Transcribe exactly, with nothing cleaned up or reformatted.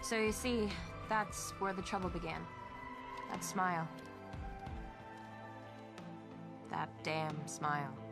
So you see, that's where the trouble began. That smile. That damn smile.